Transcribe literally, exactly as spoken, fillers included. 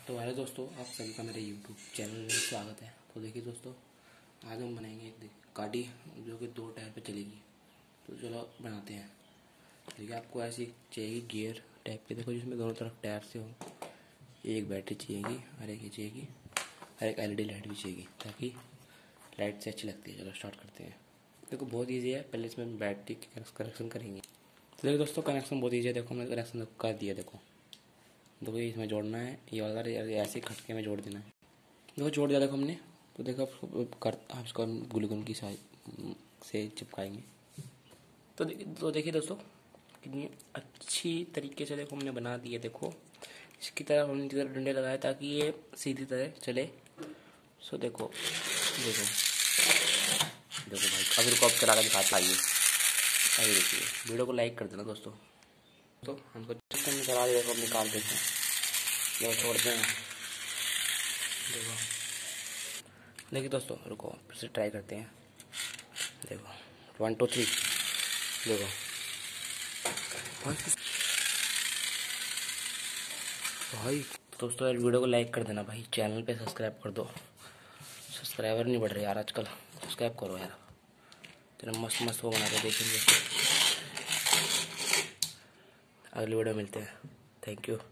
तो हेलो दोस्तों, आप सभी का मेरे यूट्यूब चैनल में स्वागत है। तो देखिए दोस्तों, आज हम बनाएंगे एक गाड़ी जो कि दो टायर पे चलेगी। तो चलो बनाते हैं। देखिए, आपको ऐसी चाहिए गियर टाइप की, देखो जिसमें दोनों तरफ टायर से हो। एक बैटरी चाहिएगी और एक ये चाहिएगी और एक एलईडी लाइट भी चाहिएगी, ताकि लाइट से अच्छी लगती है। चलो स्टार्ट करते हैं। देखो बहुत ईजी है। पहले इसमें बैटरी कनेक्शन करेंगे। तो देखिए दोस्तों, कनेक्शन बहुत ईजी है। देखो हमने कनेक्शन कर दिया। देखो देखो ये इसमें जोड़ना है, ये वाला ऐसे खटके में जोड़ देना है। देखो जोड़ दिया देखो हमने। तो देखो कर आप इसको ग्लूगन की से चिपकाएंगे। तो तो देखिए दोस्तों, कितनी अच्छी तरीके से देखो हमने बना दिया। देखो इसकी तरफ हमने इधर डंडे लगाए ताकि ये सीधी तरह चले। सो देखो देखो देखो भाई, अब रुको, अब चला कर दिखाता है। आइए देखिए, वीडियो को लाइक कर देना दोस्तों। तो हमको सिस्टम करा दिया। देखो अपनी कार देखो, देखो छोड़ते हैं। देखो देखिए दोस्तों, रुको फिर से ट्राई करते हैं। देखो वन टू थ्री। देखो भाई दोस्तों, यार वीडियो को लाइक कर देना भाई, चैनल पे सब्सक्राइब कर दो। सब्सक्राइबर नहीं बढ़ रहे यार आजकल, सब्सक्राइब करो यार। तेरा मस्त मस्त वो बना के देखेंगे। अगली वीडियो मिलते हैं। Thank you.